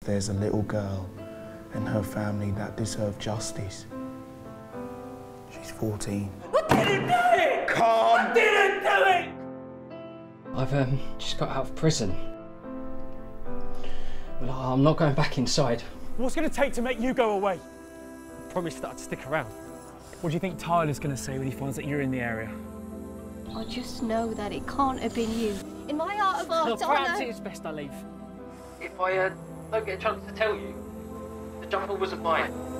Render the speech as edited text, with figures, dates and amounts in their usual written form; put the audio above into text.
There's a little girl and her family that deserve justice. She's 14. I didn't do it! Calm! I didn't do it! I've just got out of prison. But I'm not going back inside. What's going to take to make you go away? I promised that I'd stick around. What do you think Tyler's going to say when he finds that you're in the area? I just know that it can't have been you. In my heart of hearts, perhaps it's best I leave. If I don't get a chance to tell you, the jumper wasn't mine.